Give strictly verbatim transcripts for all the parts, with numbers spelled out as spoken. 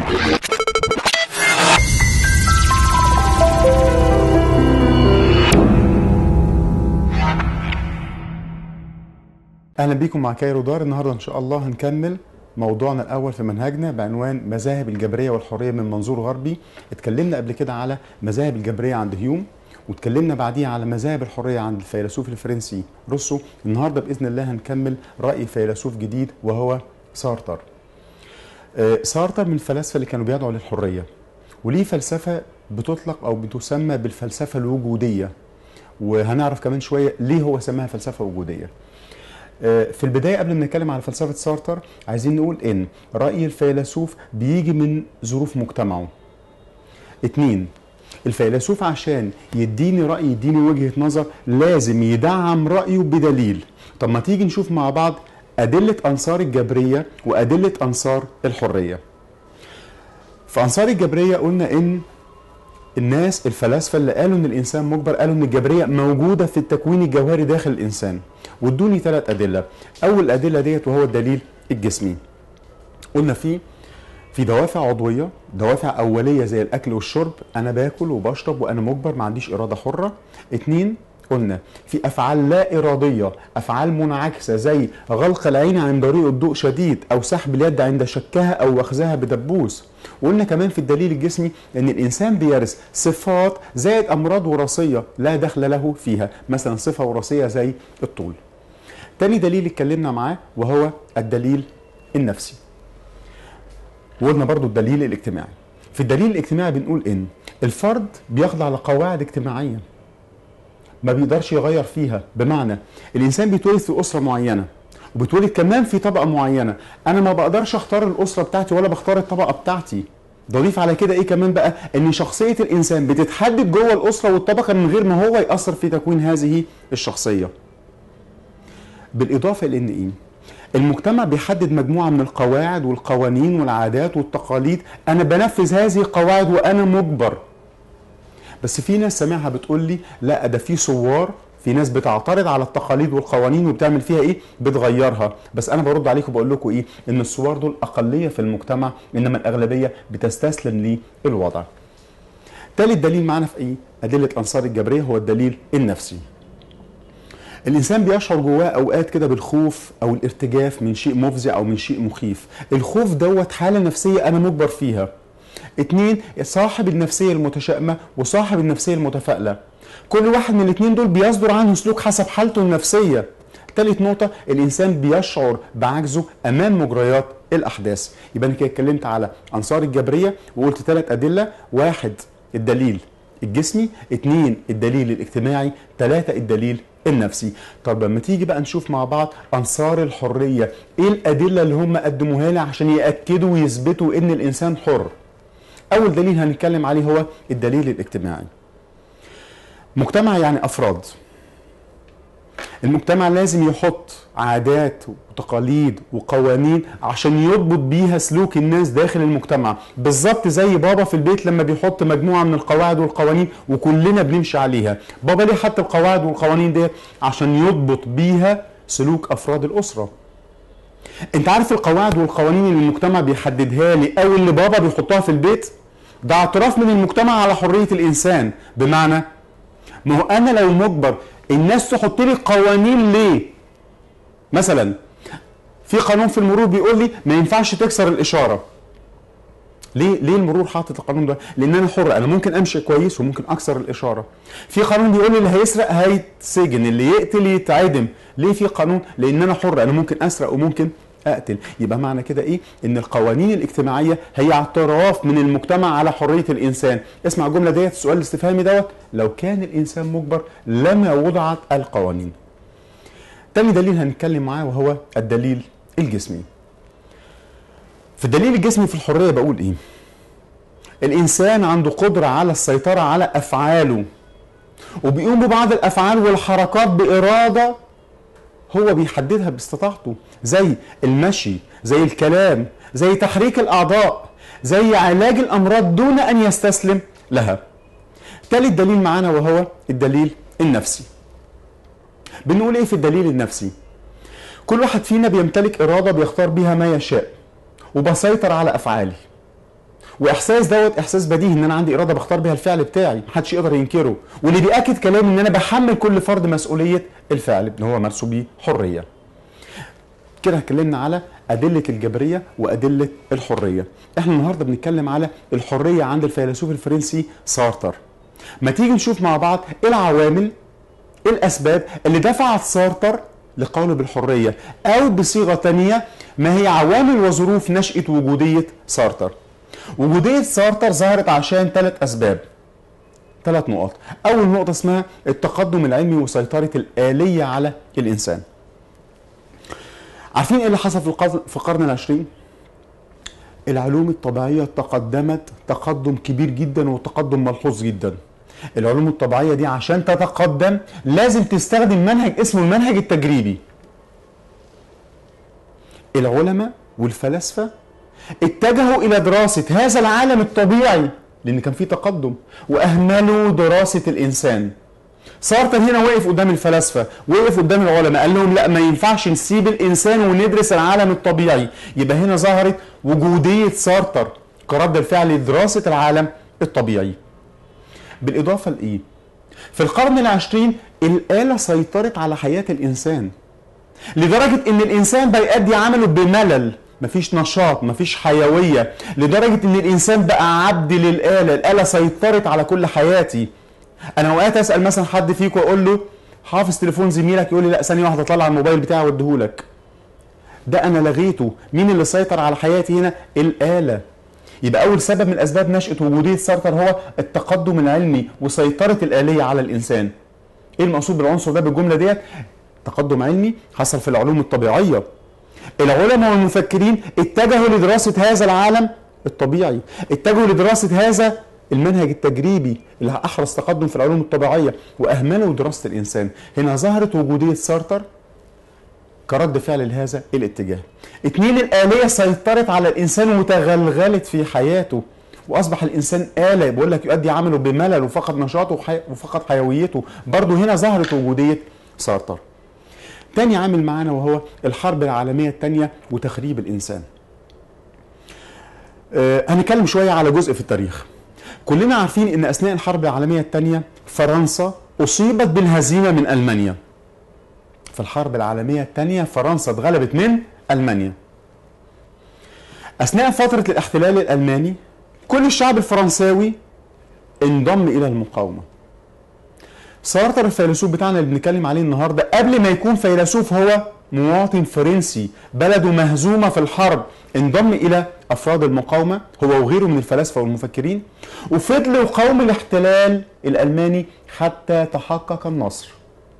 اهلا بيكم مع كايرو دار. النهارده ان شاء الله هنكمل موضوعنا الاول في منهجنا بعنوان مذاهب الجبريه والحريه من منظور غربي. اتكلمنا قبل كده على مذاهب الجبريه عند هيوم، واتكلمنا بعديها على مذاهب الحريه عند الفيلسوف الفرنسي روسو. النهارده باذن الله هنكمل راي فيلسوف جديد وهو سارتر. آه سارتر من الفلاسفه اللي كانوا بيدعوا للحريه، وليه فلسفه بتطلق او بتسمى بالفلسفه الوجوديه، وهنعرف كمان شويه ليه هو سماها فلسفه وجوديه. في البداية قبل ما نتكلم على فلسفة سارتر عايزين نقول إن رأي الفيلسوف بيجي من ظروف مجتمعه. اتنين، الفيلسوف عشان يديني رأي يديني وجهة نظر لازم يدعم رأيه بدليل. طب ما تيجي نشوف مع بعض أدلة أنصار الجبرية وأدلة أنصار الحرية. في أنصار الجبرية قلنا إن الناس الفلاسفة اللي قالوا إن الإنسان مجبر قالوا إن الجبرية موجودة في التكوين الجوهري داخل الإنسان، وادوني ثلاث أدلة. أول الأدلة ديت وهو الدليل الجسمي. قلنا فيه في دوافع عضوية، دوافع أولية زي الأكل والشرب، أنا باكل وبشرب وأنا مجبر ما عنديش إرادة حرة. اتنين، قلنا في أفعال لا إرادية، أفعال منعكسة زي غلق العين عند ضريق الضوء شديد، أو سحب اليد عند شكها أو أخذها بدبوس. وقلنا كمان في الدليل الجسمي أن الإنسان بيرث صفات زائد أمراض وراثية لا دخل له فيها، مثلا صفة وراثية زي الطول. تاني دليل اتكلمنا معاه وهو الدليل النفسي. وقلنا برضو الدليل الاجتماعي. في الدليل الاجتماعي بنقول ان الفرد بيخضع لقواعد اجتماعية ما بيقدرش يغير فيها، بمعنى الانسان بيتولد في اسرة معينة وبيتولد كمان في طبقة معينة، انا ما بقدرش اختار الاسرة بتاعتي ولا بختار الطبقة بتاعتي. ضيف على كده ايه كمان بقى، ان شخصية الانسان بتتحدد جوه الاسرة والطبقة من غير ما هو يأثر في تكوين هذه الشخصية. بالإضافة لأن إيه؟ المجتمع بيحدد مجموعة من القواعد والقوانين والعادات والتقاليد، أنا بنفذ هذه القواعد وأنا مجبر. بس في ناس سامعها بتقول لي لا ده في ثوار، في ناس بتعترض على التقاليد والقوانين وبتعمل فيها إيه؟ بتغيرها. بس أنا برد عليكم وبقول لكم إيه؟ إن الثوار دول أقلية في المجتمع، إنما الأغلبية بتستسلم للوضع. ثالث دليل معانا في إيه؟ أدلة أنصار الجبرية هو الدليل النفسي. الإنسان بيشعر جواه أوقات كده بالخوف أو الارتجاف من شيء مفزع أو من شيء مخيف. الخوف دوت حالة نفسية أنا مجبر فيها. اتنين، صاحب النفسية المتشائمة وصاحب النفسية المتفائلة، كل واحد من الاتنين دول بيصدر عنه سلوك حسب حالته النفسية. تالت نقطة، الإنسان بيشعر بعجزه أمام مجريات الأحداث. يبقى أنا كده اتكلمت على أنصار الجبرية وقلت ثلاث أدلة: واحد الدليل الجسمي، اتنين الدليل الاجتماعي، ثلاثة الدليل النفسي. طب لما تيجي بقى نشوف مع بعض أنصار الحرية ايه الأدلة اللي هم قدموها لي عشان يأكدوا ويثبتوا ان الإنسان حر. أول دليل هنتكلم عليه هو الدليل الاجتماعي. مجتمع يعني أفراد، المجتمع لازم يحط عادات وتقاليد وقوانين عشان يضبط بيها سلوك الناس داخل المجتمع، بالظبط زي بابا في البيت لما بيحط مجموعة من القواعد والقوانين وكلنا بنمشي عليها. بابا ليه حط القواعد والقوانين دي؟ عشان يضبط بيها سلوك أفراد الأسرة. انت عارف القواعد والقوانين اللي المجتمع بيحددها لي او اللي بابا بيحطها في البيت ده اعتراف من المجتمع على حرية الإنسان. بمعنى ما هو أنا لو مجبر الناس تحط لي قوانين ليه؟ مثلا في قانون في المرور بيقول لي ما ينفعش تكسر الإشارة. ليه؟ ليه المرور حاطط القانون ده؟ لأن أنا حر، أنا ممكن أمشي كويس وممكن أكسر الإشارة. في قانون بيقول لي اللي هيسرق هيتسجن، اللي يقتل يتعدم. ليه في قانون؟ لأن أنا حر، أنا ممكن أسرق وممكن أقتل. يبقى معنى كده إيه؟ إن القوانين الاجتماعية هي اعتراف من المجتمع على حرية الإنسان. اسمع الجملة ديت، السؤال الاستفهامي دوت: لو كان الإنسان مجبر لما وضعت القوانين. تاني دليل هنتكلم معاه وهو الدليل الجسمي. في الدليل الجسمي في الحرية بقول إيه؟ الإنسان عنده قدرة على السيطرة على أفعاله، وبيقوم ببعض الأفعال والحركات بإرادة هو بيحددها باستطاعته، زي المشي، زي الكلام، زي تحريك الأعضاء، زي علاج الأمراض دون أن يستسلم لها. ثالث دليل معانا وهو الدليل النفسي. بنقول إيه في الدليل النفسي؟ كل واحد فينا بيمتلك إرادة بيختار بيها ما يشاء، وبسيطر على أفعالي، واحساس دوت احساس بديهي ان انا عندي اراده بختار بيها الفعل بتاعي، محدش يقدر ينكره، واللي بياكد كلامي ان انا بحمل كل فرد مسؤوليه الفعل اللي هو مارسه بيه حريه. كده اتكلمنا على ادله الجبريه وادله الحريه. احنا النهارده بنتكلم على الحريه عند الفيلسوف الفرنسي سارتر. ما تيجي نشوف مع بعض ايه العوامل، ايه الاسباب اللي دفعت سارتر لقوله بالحريه، او بصيغه ثانيه ما هي عوامل وظروف نشاه وجوديه سارتر. وجوديه سارتر ظهرت عشان ثلاث اسباب، ثلاث نقط. اول نقطه اسمها التقدم العلمي وسيطره الاليه على الانسان. عارفين ايه اللي حصل في القرن العشرين؟ العلوم الطبيعيه تقدمت تقدم كبير جدا وتقدم ملحوظ جدا. العلوم الطبيعيه دي عشان تتقدم لازم تستخدم منهج اسمه المنهج التجريبي. العلماء والفلاسفه اتجهوا الى دراسه هذا العالم الطبيعي لان كان فيه تقدم، واهملوا دراسه الانسان. سارتر هنا وقف قدام الفلاسفه، وقف قدام العلماء، قال لهم لا، ما ينفعش نسيب الانسان وندرس العالم الطبيعي. يبقى هنا ظهرت وجوديه سارتر كرد الفعل لدراسه العالم الطبيعي. بالاضافه لايه؟ في القرن العشرين الاله سيطرت على حياه الانسان لدرجه ان الانسان بيأدي عمله بملل، مفيش نشاط، مفيش حيويه، لدرجه ان الانسان بقى عبد للاله، الاله سيطرت على كل حياتي. انا اوقات اسال مثلا حد فيكم واقول له حافظ تليفون زميلك، يقول لي لا ثانيه واحده اطلع الموبايل بتاعي واديهولك. ده انا لغيته. مين اللي سيطر على حياتي هنا؟ الاله. يبقى اول سبب من اسباب نشاه وجوديه سارتر هو التقدم العلمي وسيطره الاليه على الانسان. ايه المقصود بالعنصر ده بالجمله ديت؟ تقدم علمي حصل في العلوم الطبيعيه. العلماء والمفكرين اتجهوا لدراسه هذا العالم الطبيعي، اتجهوا لدراسه هذا المنهج التجريبي اللي احرز تقدم في العلوم الطبيعيه، واهملوا دراسه الانسان. هنا ظهرت وجوديه سارتر كرد فعل لهذا الاتجاه. اتنين، الآلية سيطرت على الإنسان وتغلغلت في حياته، وأصبح الإنسان آلة، بقول لك يؤدي عمله بملل وفقد نشاطه وحي... وفقد حيويته. برضه هنا ظهرت وجودية سارتر. تاني عامل معانا وهو الحرب العالمية الثانية وتخريب الإنسان. آه هنتكلم شوية على جزء في التاريخ. كلنا عارفين إن أثناء الحرب العالمية الثانية فرنسا أصيبت بالهزيمة من ألمانيا. في الحرب العالمية الثانية فرنسا اتغلبت من ألمانيا. أثناء فترة الاحتلال الألماني كل الشعب الفرنساوي انضم إلى المقاومة. سارتر الفيلسوف بتاعنا اللي بنتكلم عليه النهاردة قبل ما يكون فيلسوف هو مواطن فرنسي، بلده مهزومة في الحرب، انضم إلى أفراد المقاومة هو وغيره من الفلاسفة والمفكرين، وفضلوا يقاوموا الاحتلال الألماني حتى تحقق النصر.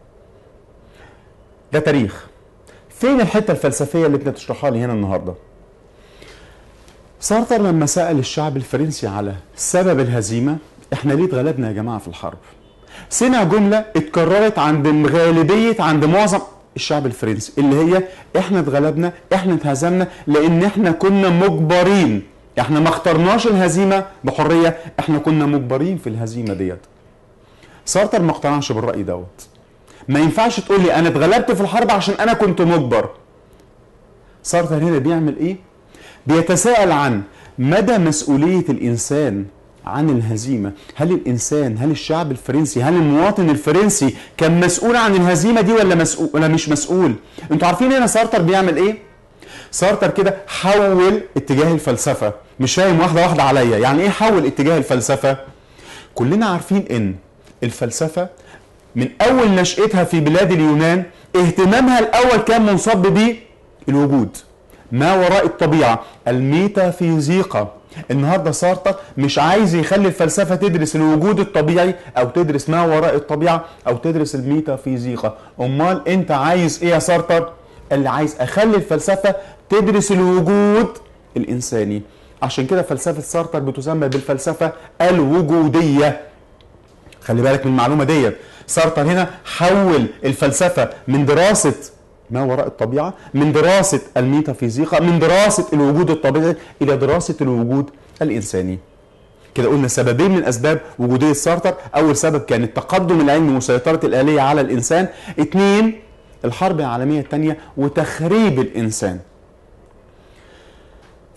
ده تاريخ. فين الحته الفلسفيه اللي انت بتشرحها لي هنا النهارده؟ سارتر لما سال الشعب الفرنسي على سبب الهزيمه، احنا ليه اتغلبنا يا جماعه في الحرب؟ سمع جمله اتكررت عند الغالبيه، عند معظم الشعب الفرنسي، اللي هي احنا اتغلبنا، احنا اتهزمنا لان احنا كنا مجبرين، احنا ما اخترناش الهزيمه بحريه، احنا كنا مجبرين في الهزيمه ديت. سارتر ما اقتنعش بالراي دوت. ما ينفعش تقول لي انا اتغلبت في الحرب عشان انا كنت مجبر. سارتر هنا بيعمل ايه؟ بيتساءل عن مدى مسؤولية الانسان عن الهزيمة. هل الانسان، هل الشعب الفرنسي، هل المواطن الفرنسي كان مسؤول عن الهزيمة دي ولا مسؤول ولا مش مسؤول؟ انتوا عارفين هنا سارتر بيعمل ايه؟ سارتر كده حول اتجاه الفلسفة. مش فاهم واحدة واحدة عليا، يعني ايه حول اتجاه الفلسفة؟ كلنا عارفين ان الفلسفة من أول نشأتها في بلاد اليونان اهتمامها الأول كان منصب بالوجود، ما وراء الطبيعة، الميتافيزيقا. النهاردة سارتر مش عايز يخلي الفلسفة تدرس الوجود الطبيعي أو تدرس ما وراء الطبيعة أو تدرس الميتافيزيقا. أمال أنت عايز إيه يا سارتر؟ اللي عايز أخلي الفلسفة تدرس الوجود الإنساني. عشان كده فلسفة سارتر بتسمى بالفلسفة الوجودية. خلي بالك من المعلومة ديت. سارتر هنا حول الفلسفة من دراسة ما وراء الطبيعة، من دراسة الميتافيزيقا، من دراسة الوجود الطبيعي إلى دراسة الوجود الإنساني. كده قلنا سببين من أسباب وجودية سارتر. أول سبب كان التقدم العلمي وسيطرة الآلية على الإنسان. اتنين، الحرب العالمية الثانية وتخريب الإنسان.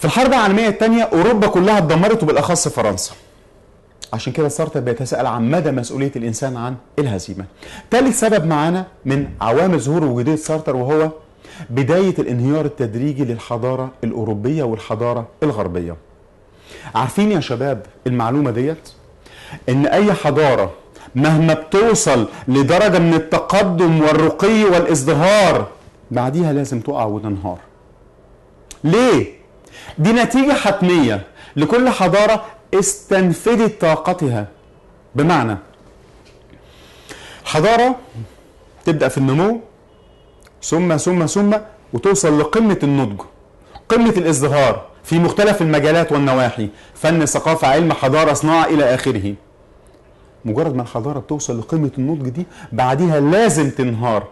في الحرب العالميه الثانيه اوروبا كلها اتدمرت وبالاخص فرنسا. عشان كده سارتر بيتساءل عن مدى مسؤوليه الانسان عن الهزيمه. ثالث سبب معانا من عوامل ظهور وجوديه سارتر وهو بدايه الانهيار التدريجي للحضاره الاوروبيه والحضاره الغربيه. عارفين يا شباب المعلومه ديت؟ ان اي حضاره مهما بتوصل لدرجه من التقدم والرقي والازدهار بعديها لازم تقع وتنهار. ليه؟ دي نتيجه حتميه لكل حضاره استنفدت طاقتها. بمعنى حضاره تبدا في النمو ثم ثم ثم وتوصل لقمه النضج، قمه الازدهار في مختلف المجالات والنواحي، فن، ثقافه، علم، حضاره، صناعه الى اخره. مجرد ما الحضاره بتوصل لقمه النضج دي بعديها لازم تنهار،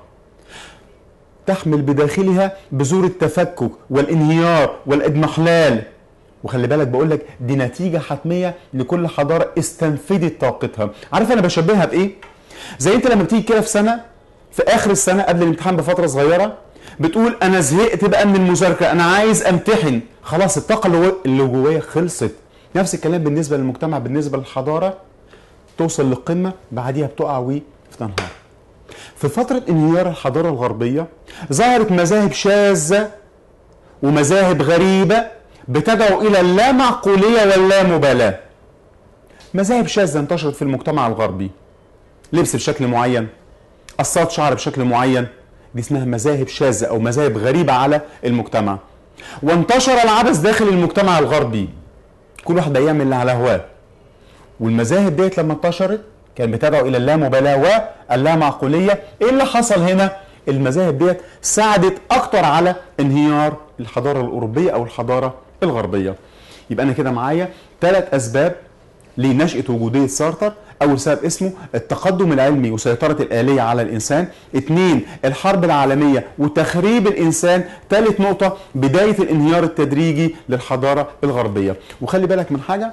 تحمل بداخلها بذور التفكك والانهيار والاضمحلال. وخلي بالك بقول لك دي نتيجه حتميه لكل حضاره استنفدت طاقتها. عارف انا بشبهها بايه؟ زي انت لما بتيجي كده في سنه، في اخر السنه قبل الامتحان بفتره صغيره بتقول انا زهقت بقى من المذاكره، انا عايز امتحن، خلاص الطاقه اللي جوايا خلصت. نفس الكلام بالنسبه للمجتمع، بالنسبه للحضاره توصل للقمه بعديها بتقع وتنهار. في فتره انهيار الحضاره الغربيه ظهرت مذاهب شاذه ومذاهب غريبه بتدعو الى اللامعقوليه واللامبالاه. مذاهب شاذه انتشرت في المجتمع الغربي، لبس بشكل معين، قصات شعر بشكل معين، دي اسمها مذاهب شاذه او مذاهب غريبه على المجتمع. وانتشر العبث داخل المجتمع الغربي، كل واحد بيعمل اللي على هواه. والمذاهب ديت لما انتشرت كان بتدعو الى اللامبالاه واللامعقوليه. ايه اللي حصل هنا؟ المذاهب ديت ساعدت اكتر على انهيار الحضاره الاوروبيه او الحضاره الغربيه. يبقى انا كده معايا ثلاث اسباب لنشأة وجودية سارتر. أول سبب اسمه التقدم العلمي وسيطرة الآلية على الإنسان. اثنين، الحرب العالمية وتخريب الإنسان. ثالث نقطة، بداية الانهيار التدريجي للحضارة الغربية. وخلي بالك من حاجة،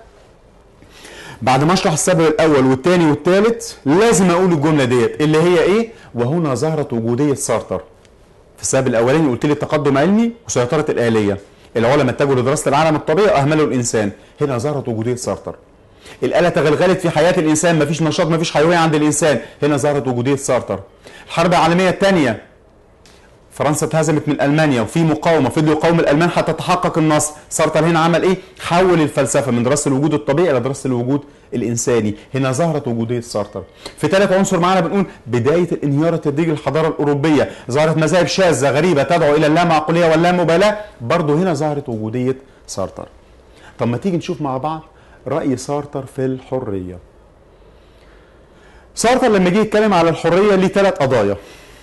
بعد ما اشرح السبب الأول والثاني والثالث لازم أقول الجملة ديت اللي هي إيه؟ وهنا ظهرت وجودية سارتر. في السبب الأولاني قلت لي التقدم علمي وسيطرة الآلية، العلماء اتجهوا لدراسة العالم الطبيعي وأهملوا الإنسان. هنا ظهرت وجودية سارتر. الآلة تغلغلت في حياة الإنسان، مفيش نشاط، مفيش حيوية عند الإنسان. هنا ظهرت وجودية سارتر. الحرب العالمية الثانية فرنسا اتهزمت من ألمانيا وفي مقاومة، فضلوا يقاوموا الألمان حتى تحقق النصر. سارتر هنا عمل إيه؟ حول الفلسفة من دراسة الوجود الطبيعي إلى دراسة الوجود الإنساني. هنا ظهرت وجودية سارتر. في ثالث عنصر معانا بنقول بداية الانهيار التدريجي للحضارة الأوروبية. ظهرت مذاهب شاذة غريبة تدعو إلى اللامعقولية واللامبالاة. برضه هنا ظهرت وجودية سارتر. طب ما تيجي نشوف مع بعض رأي سارتر في الحرية. سارتر لما جه يتكلم على الحرية ليه ثلاث قضايا،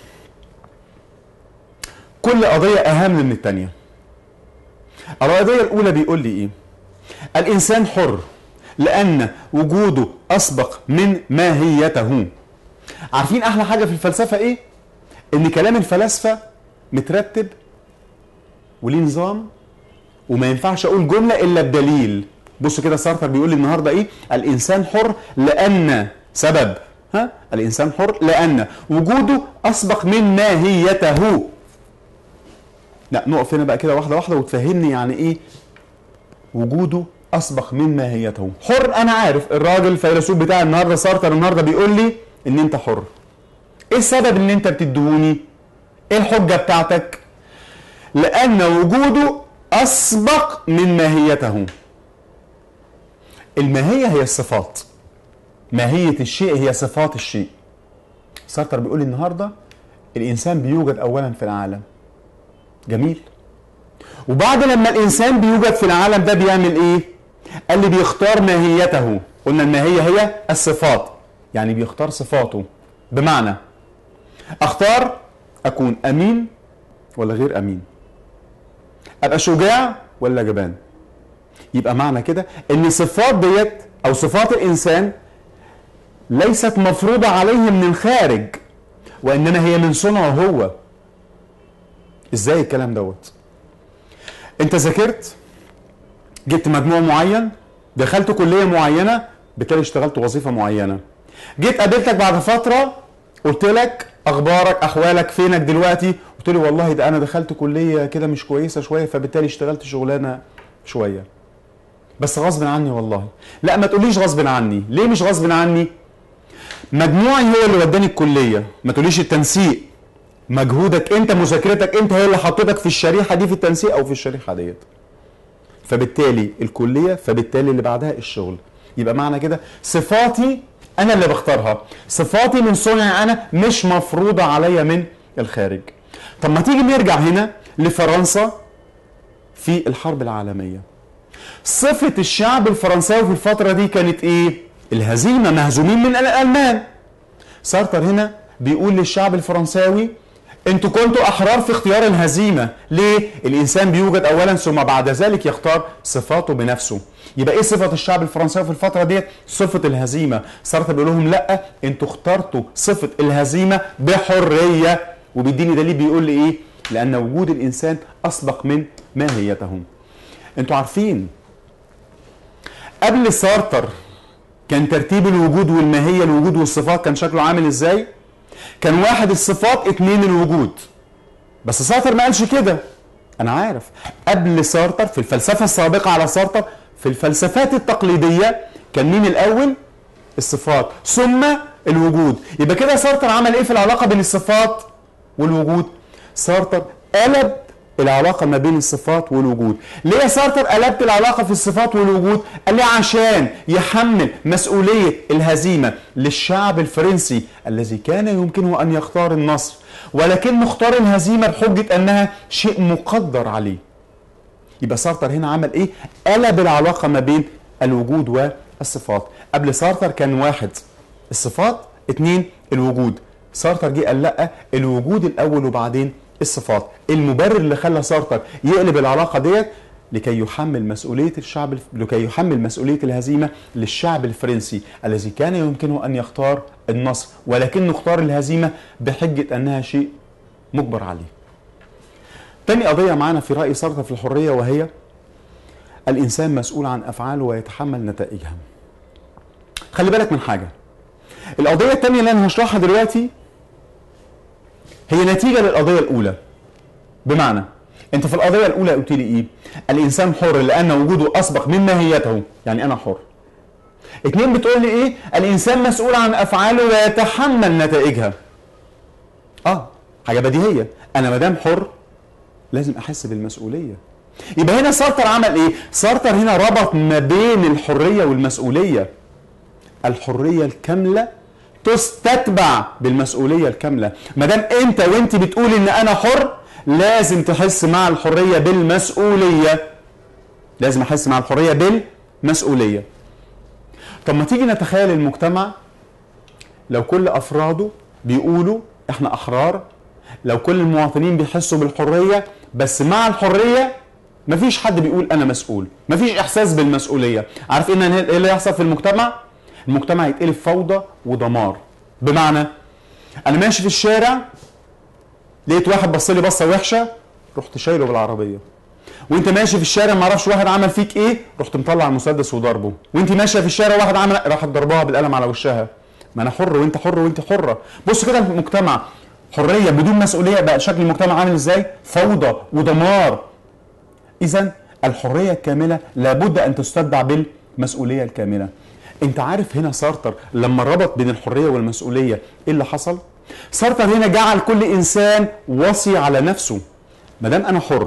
كل قضية أهم من الثانية. القضية الأولى بيقول لي إيه؟ الإنسان حر لأن وجوده أسبق من ماهيته. عارفين أحلى حاجة في الفلسفة إيه؟ إن كلام الفلاسفة مترتب وليه نظام، وما ينفعش أقول جملة إلا بدليل. بصوا كده سارتر بيقول لي النهارده ايه؟ الانسان حر لان سبب، ها؟ الانسان حر لان وجوده اسبق من ماهيته. لا نقف هنا بقى كده واحده واحده وتفهمني يعني ايه وجوده اسبق من ماهيته. حر، انا عارف الراجل الفيلسوف بتاع النهارده سارتر النهارده بيقول لي ان انت حر. ايه السبب ان انت بتدهوني؟ ايه الحجه بتاعتك؟ لان وجوده اسبق من ماهيته. الماهية هي الصفات، ماهية الشيء هي صفات الشيء. سارتر بيقول لي النهاردة الإنسان بيوجد أولا في العالم، جميل، وبعد لما الإنسان بيوجد في العالم ده بيعمل إيه؟ قال لي بيختار ماهيته. قلنا الماهية هي الصفات، يعني بيختار صفاته. بمعنى أختار أكون أمين ولا غير أمين، أبقى شجاع ولا جبان. يبقى معنى كده ان الصفات ديت او صفات الانسان ليست مفروضة عليه من الخارج، وانما هي من صنعه هو. ازاي الكلام دوت؟ انت ذاكرت، جبت مجموع معين، دخلت كلية معينة، بالتالي اشتغلت وظيفة معينة. جيت قابلتك بعد فترة قلت لك اخبارك، احوالك، فينك دلوقتي؟ قلت لي والله ده انا دخلت كلية كده مش كويسة شوية، فبالتالي اشتغلت شغلانة شويه، بس غصب عني والله. لا ما تقوليش غصب عني. ليه مش غصب عني؟ مجموعي هو اللي وداني الكليه، ما تقوليش التنسيق. مجهودك انت، مذاكرتك انت هي اللي حطتك في الشريحه دي في التنسيق او في الشريحه ديت. فبالتالي الكليه، فبالتالي اللي بعدها الشغل. يبقى معنى كده صفاتي انا اللي بختارها، صفاتي من صنعي انا، مش مفروضه عليا من الخارج. طب ما تيجي نرجع هنا لفرنسا في الحرب العالميه. صفه الشعب الفرنساوي في الفتره دي كانت ايه؟ الهزيمه، مهزومين من الالمان. سارتر هنا بيقول للشعب الفرنساوي انتوا كنتوا احرار في اختيار الهزيمه. ليه؟ الانسان بيوجد اولا ثم بعد ذلك يختار صفاته بنفسه. يبقى ايه صفه الشعب الفرنساوي في الفتره ديت؟ صفه الهزيمه. سارتر بيقول لهم لا، انتوا اخترتوا صفه الهزيمه بحريه. وبيديني دليل بيقول لي ايه؟ لان وجود الانسان اسبق من ماهيتهم. انتوا عارفين قبل سارتر كان ترتيب الوجود والماهيه، الوجود والصفات كان شكله عامل ازاي؟ كان واحد الصفات، اتنين الوجود. بس سارتر ما قالش كده. انا عارف قبل سارتر في الفلسفه السابقه على سارتر، في الفلسفات التقليديه كان مين الاول؟ الصفات ثم الوجود. يبقى كده سارتر عمل ايه في العلاقه بين الصفات والوجود؟ سارتر قلب العلاقه ما بين الصفات والوجود. ليه يا سارتر قلبت العلاقه في الصفات والوجود؟ قال لي عشان يحمل مسؤوليه الهزيمه للشعب الفرنسي الذي كان يمكنه ان يختار النصر، ولكن اختار الهزيمه بحجه انها شيء مقدر عليه. يبقى سارتر هنا عمل ايه؟ قلب العلاقه ما بين الوجود والصفات. قبل سارتر كان واحد الصفات، اتنين الوجود. سارتر جه قال لا، الوجود الاول وبعدين الصفات. المبرر اللي خلى سارتر يقلب العلاقه ديت لكي يحمل مسؤوليه الشعب، لكي يحمل مسؤوليه الهزيمه للشعب الفرنسي الذي كان يمكنه ان يختار النصر، ولكنه اختار الهزيمه بحجه انها شيء مجبر عليه. تاني قضيه معانا في راي سارتر في الحريه، وهي الانسان مسؤول عن افعاله ويتحمل نتائجها. خلي بالك من حاجه، القضيه الثانيه اللي انا هشرحها دلوقتي هي نتيجه للقضيه الاولى. بمعنى انت في القضيه الاولى قلت لي ايه؟ الانسان حر لان وجوده اسبق من ماهيته، يعني انا حر. اتنين بتقول لي ايه؟ الانسان مسؤول عن افعاله ويتحمل نتائجها. اه حاجه بديهيه، انا ما دام حر لازم احس بالمسؤوليه. يبقى هنا سارتر عمل ايه؟ سارتر هنا ربط ما بين الحريه والمسؤوليه. الحريه الكامله تستتبع بالمسؤوليه الكامله. ما دام انت وانت بتقول ان انا حر لازم تحس مع الحريه بالمسؤوليه. لازم احس مع الحريه بالمسؤوليه. طب ما تيجي نتخيل المجتمع لو كل افراده بيقولوا احنا احرار، لو كل المواطنين بيحسوا بالحريه، بس مع الحريه مفيش حد بيقول انا مسؤول، مفيش احساس بالمسؤوليه. عارف ان ايه اللي يحصل في المجتمع؟ المجتمع يتقلب فوضى ودمار. بمعنى انا ماشي في الشارع لقيت واحد بص لي بصه وحشه، رحت شايله بالعربيه. وانت ماشي في الشارع ما اعرفش واحد عمل فيك ايه، رحت مطلع المسدس وضربه. وانت ماشيه في الشارع واحد عمل، راحت ضربها بالقلم على وشها. ما انا حر وانت حر وانت حره. بص كده المجتمع حريه بدون مسؤوليه بقى شكل المجتمع عامل ازاي؟ فوضى ودمار. اذا الحريه الكامله لابد ان تستتبع بالمسؤوليه الكامله. انت عارف هنا سارتر لما ربط بين الحريه والمسؤوليه ايه اللي حصل؟ سارتر هنا جعل كل انسان وصي على نفسه. ما دام انا حر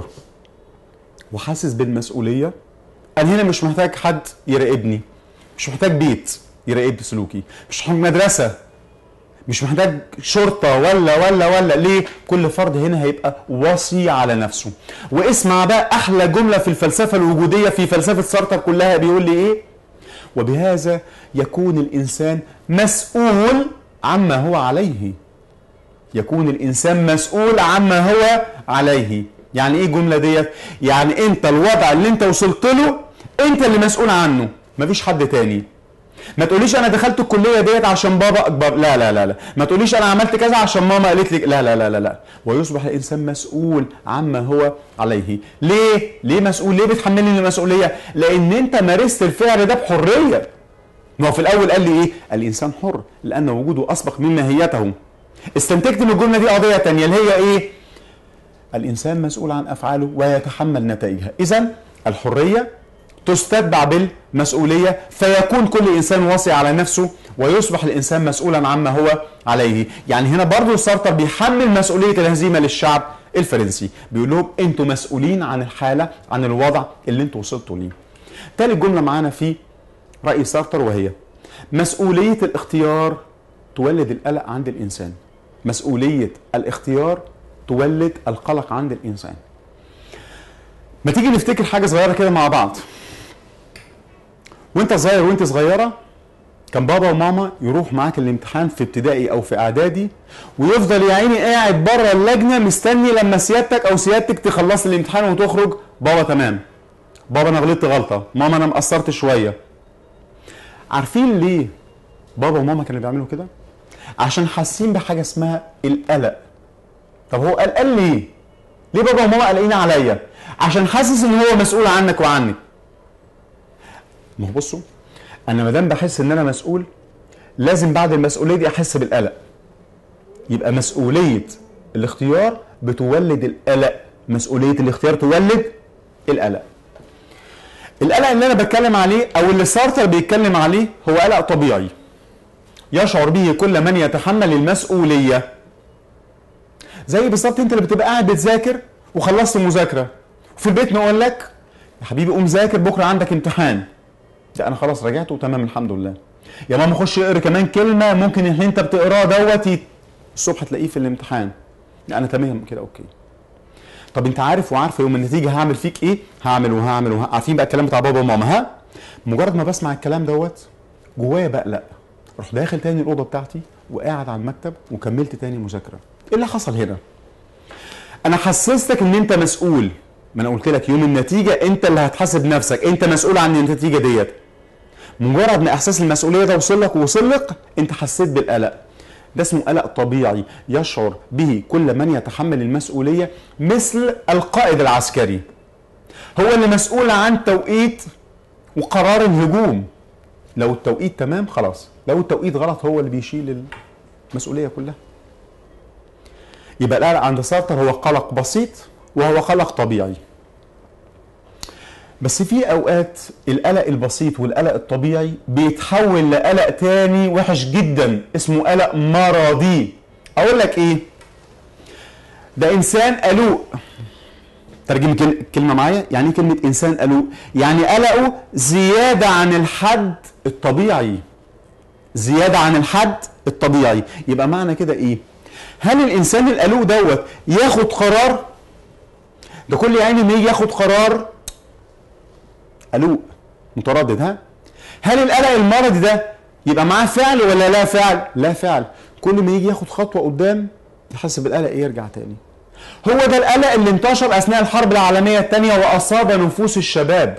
وحاسس بالمسؤوليه، انا هنا مش محتاج حد يراقبني، مش محتاج بيت يراقب سلوكي، مش محتاج مدرسه، مش محتاج شرطه ولا ولا ولا. ليه؟ كل فرد هنا هيبقى وصي على نفسه. واسمع بقى احلى جمله في الفلسفه الوجوديه في فلسفه سارتر كلها، بيقول لي ايه؟ وبهذا يكون الانسان مسؤول عما هو عليه. يكون الانسان مسؤول عما هو عليه. يعني ايه الجمله ديت؟ يعني انت الوضع اللي انت وصلت له انت اللي مسؤول عنه، مفيش حد تاني. ما تقوليش انا دخلت الكليه ديت عشان بابا اكبر، لا لا لا لا. ما تقوليش انا عملت كذا عشان ماما قالت لي، لا لا لا لا لا. ويصبح الانسان مسؤول عما هو عليه. ليه؟ ليه مسؤول؟ ليه بتحملني المسؤوليه؟ لان انت مارست الفعل ده بحريه. ما هو في الاول قال لي ايه؟ الانسان حر لان وجوده اسبق من ماهيته. استنتجت من الجمله دي قضيه ثانيه اللي هي ايه؟ الانسان مسؤول عن افعاله ويتحمل نتائجها. اذا الحريه تستتبع بالمسؤوليه، فيكون كل انسان واصي على نفسه ويصبح الانسان مسؤولا عما هو عليه. يعني هنا برضو سارتر بيحمل مسؤوليه الهزيمه للشعب الفرنسي، بيقول لهم انتوا مسؤولين عن الحاله، عن الوضع اللي انتوا وصلتوا ليه. تالت جمله معانا في راي سارتر وهي مسؤوليه الاختيار تولد القلق عند الانسان. مسؤوليه الاختيار تولد القلق عند الانسان. ما تيجي نفتكر حاجه صغيره كده مع بعض. وانت صغير وانت صغيره كان بابا وماما يروح معاك الامتحان في ابتدائي او في اعدادي، ويفضل يا عيني قاعد بره اللجنه مستني لما سيادتك او سيادتك تخلص الامتحان وتخرج. بابا تمام، بابا انا غلطت غلطه، ماما انا مقصرت شويه. عارفين ليه بابا وماما كانوا بيعملوا كده؟ عشان حاسين بحاجه اسمها القلق. طب هو قلقان ليه؟ ليه بابا وماما قلقين عليا؟ عشان حاسس ان هو مسؤول عنك وعنك. ما هو بصوا، انا ما دام بحس ان انا مسؤول لازم بعد المسؤوليه دي احس بالقلق. يبقى مسؤوليه الاختيار بتولد القلق، مسؤوليه الاختيار تولد القلق. القلق اللي انا بتكلم عليه او اللي سارتر بيتكلم عليه هو قلق طبيعي يشعر به كل من يتحمل المسؤوليه. زي بالظبط انت اللي بتبقى قاعد بتذاكر وخلصت المذاكره وفي البيت نقول لك يا حبيبي قوم ذاكر بكره عندك امتحان. ده انا خلاص رجعت وتمام الحمد لله. يا ماما خش اقرا كمان كلمه ممكن اللي انت بتقراه دوت الصبح تلاقيه في الامتحان. لا انا تمام كده اوكي. طب انت عارف وعارفه يوم النتيجه هعمل فيك ايه؟ هعمل وهعمل وهعمل. عارفين بقى الكلام بتاع بابا وماما. ها مجرد ما بسمع الكلام دوت جوايا بقلق، اروح داخل تاني الاوضه بتاعتي وقاعد على المكتب وكملت تاني مذاكره. ايه اللي حصل هنا؟ انا حسستك ان انت مسؤول. ما انا قلت لك يوم النتيجه انت اللي هتحاسب نفسك، انت مسؤول عن النتيجه ديت. مجرد ما احساس المسؤوليه ده وصل لك ووصل لك انت حسيت بالقلق. ده اسمه قلق طبيعي يشعر به كل من يتحمل المسؤوليه، مثل القائد العسكري. هو اللي مسؤول عن توقيت وقرار الهجوم. لو التوقيت تمام خلاص، لو التوقيت غلط هو اللي بيشيل المسؤوليه كلها. يبقى القلق عند سارتر هو قلق بسيط وهو قلق طبيعي. بس في اوقات القلق البسيط والقلق الطبيعي بيتحول لقلق تاني وحش جدا اسمه قلق مرضي. اقول لك ايه؟ ده انسان قلق. ترجم كلمه معايا، يعني ايه كلمه انسان قلق؟ يعني قلقه زياده عن الحد الطبيعي. زياده عن الحد الطبيعي. يبقى معنى كده ايه؟ هل الانسان القلق دوت ياخد قرار؟ ده كل يعني ما يجي ياخد قرار قلق متردد. ها هل القلق المرضي ده يبقى معاه فعل ولا لا فعل؟ لا فعل. كل ما يجي ياخد خطوه قدام يحس بالقلق يرجع تاني. هو ده القلق اللي انتشر اثناء الحرب العالميه الثانيه واصاب نفوس الشباب.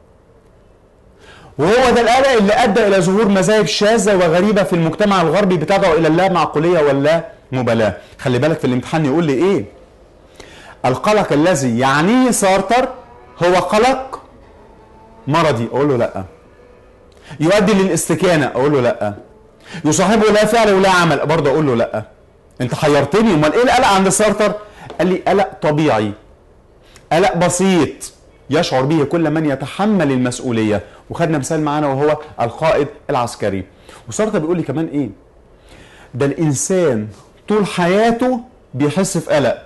وهو ده القلق اللي ادى الى ظهور مذاهب شاذه وغريبه في المجتمع الغربي بتدعو الى اللا معقوليه واللا مبالاه. خلي بالك في الامتحان يقول لي ايه؟ القلق الذي يعنيه سارتر هو قلق مرضي. اقول له لا. يؤدي للاستكانه. اقول له لا. يصاحبه لا فعل ولا عمل. برضه اقول له لا. انت حيرتني. امال ايه القلق عند سارتر؟ قال لي قلق طبيعي، قلق بسيط يشعر به كل من يتحمل المسؤوليه. وخدنا مثال معانا وهو القائد العسكري. وسارتر بيقول لي كمان ايه؟ ده الانسان طول حياته بيحس في قلق.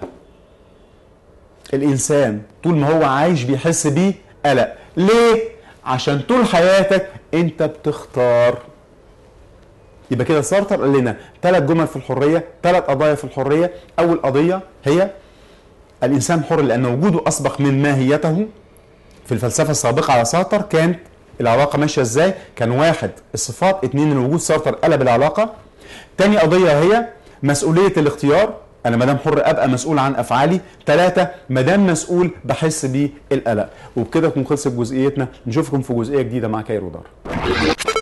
الانسان طول ما هو عايش بيحس بيه قلق. ليه؟ عشان طول حياتك انت بتختار. يبقى كده سارتر قال لنا ثلاث جمل في الحريه، ثلاث قضايا في الحريه. اول قضيه هي الانسان حر لان وجوده اسبق من ماهيته. في الفلسفه السابقه على سارتر كانت العلاقه ماشيه ازاي؟ كان واحد الصفات، اثنين الوجود. سارتر قلب العلاقه. ثاني قضيه هي مسؤوليه الاختيار. انا ما دام حر ابقى مسؤول عن افعالي. ثلاثه ما دام مسؤول بحس بالقلق. وبكده تكون خلصت جزئيتنا. نشوفكم في جزئيه جديده مع كايرو دار.